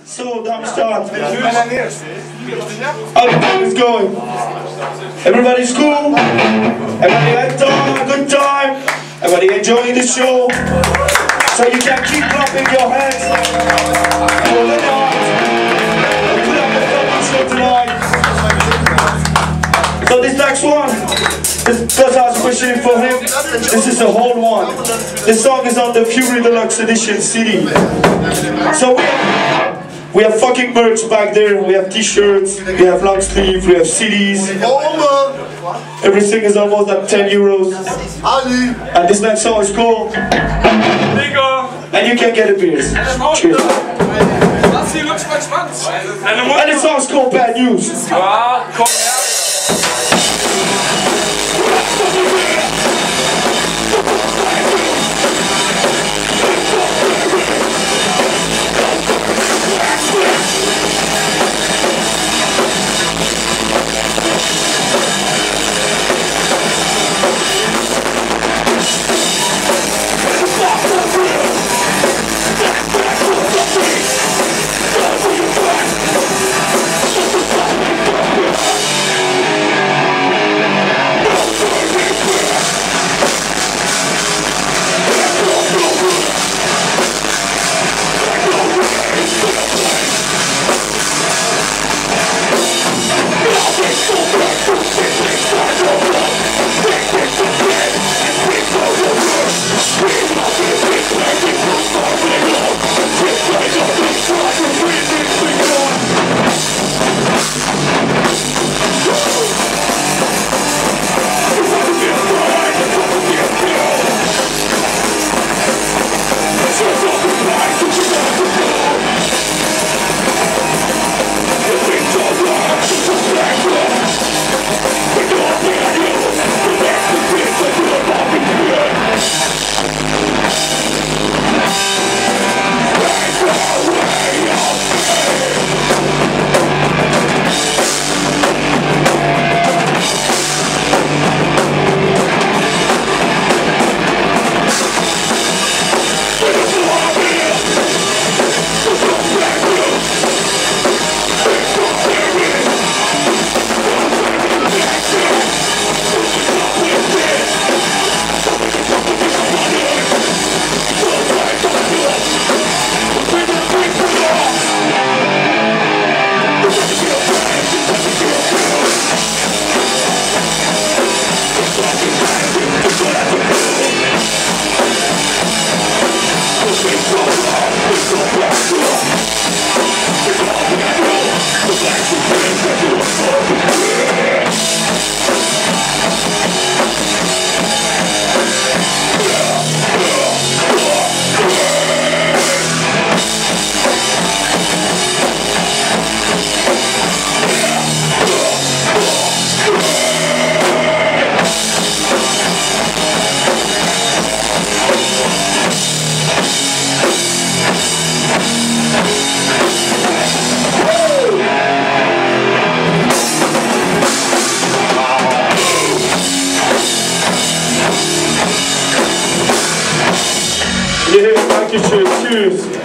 So, Darmstadt, how the time is going? Everybody's cool? Everybody had a good time? Everybody enjoying the show? So you can keep clapping your hands. For the night. Put up a fucking show tonight. So this next one, because I was questioning for him, this is the whole one. This song is on the Fury Deluxe Edition CD. So we have fucking merch back there. We have t-shirts, we have long sleeve, we have CDs. Everything is almost at 10 euros. And this next song is cool. And you can get a beer. Cheers. And this song is called Bad News. Yeah, danke schön, tschüss.